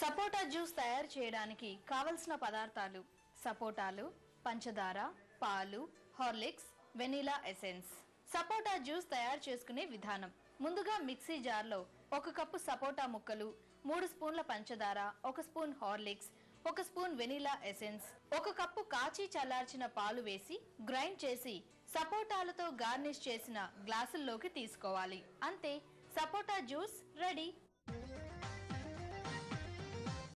సపోటా juice తయారు చేయడానికి కావలసిన పదార్థాలు: సపోటాలు, పంచదార, పాలు, Horlicks, vanilla essence. Sapota juice తయారు చేసుకునే విధానం: ముందుగా మిక్సీ జార్లో 1 కప్పు సపోటా ముక్కలు, 3 స్పూన్ల పంచదార, 1 spoon Horlicks, 1 spoon vanilla essence, 1 cup కాచి చల్లార్చిన పాలు వేసి గ్రైండ్ చేసి సపోటాలతో గార్నిష్ చేసిన గ్లాసుల్లోకి తీసుకోవాలి. అంతే, సపోటా జ్యూస్ రెడీ.